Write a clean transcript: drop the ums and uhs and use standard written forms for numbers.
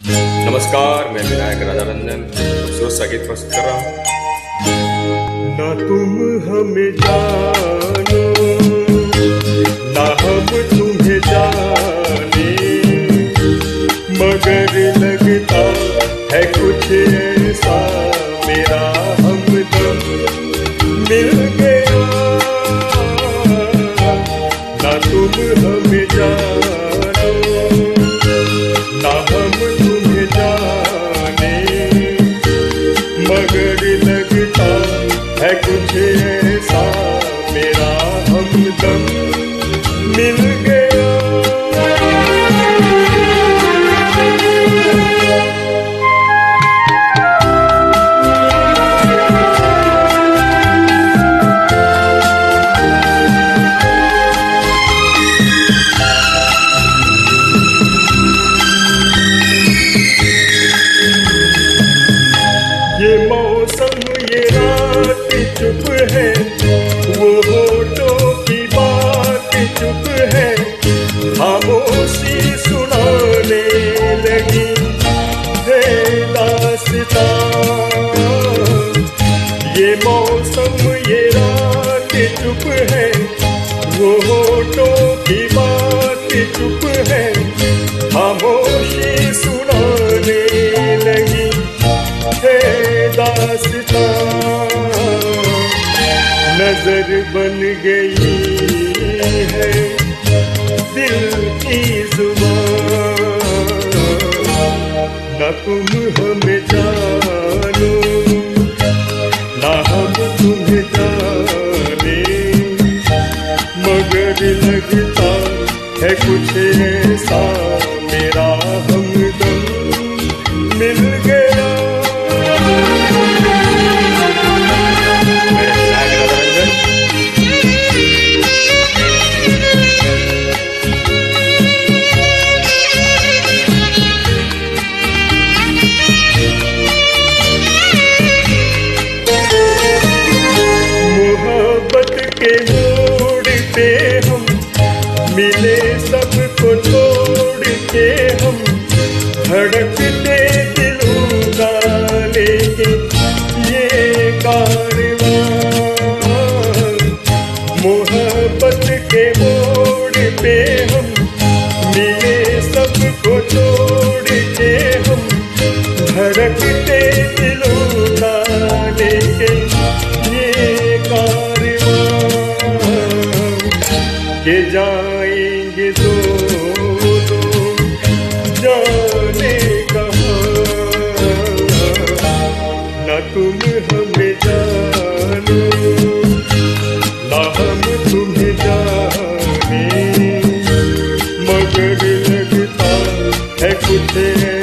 नमस्कार, मैं विनायक राजा रंजन खूबसूरत सा गीत प्रस्तुत कर रहा हूँ। ना तुम हमें जानो, ना हम तुम्हें जाने, मगर लगता है कुछ ऐसा मेरा हमदम मिल गया। ना तुम हमें जानो, ना हम तुम्हें जाने, मगर लगता है कुछ ऐसा मेरा हमदम मिल गया। ये मौसम ये रात चुप है, वो होठों की बात चुप है, खामोशी सुनाने लगी है दास्तां। ये मौसम ये रात चुप है, वो होठों की बात चुप है, खामोशी सुनाने लगी है दास्तां। नजर बन गई है दिल की जुबान। ना तुम हमें जानो, ना हम तुम्हें जाने, मगर लगता है कुछ ऐसा मेरा हमदम मिल गया। मोहब्बत के मोड़ पे हम मिले, सबको छोड़ के हम धड़कते दिलों का लेके ये कारवां। मोहब्बत के मोड़ पे हम मिले, सबको छोड़ के हम धड़कते दिलों का लेके ये कारवां। के जाएंगे दोनों जाने कहाँ। ना तुम हमें जानो, ना हम तुम्हें जाने, मगर लगता है कुछ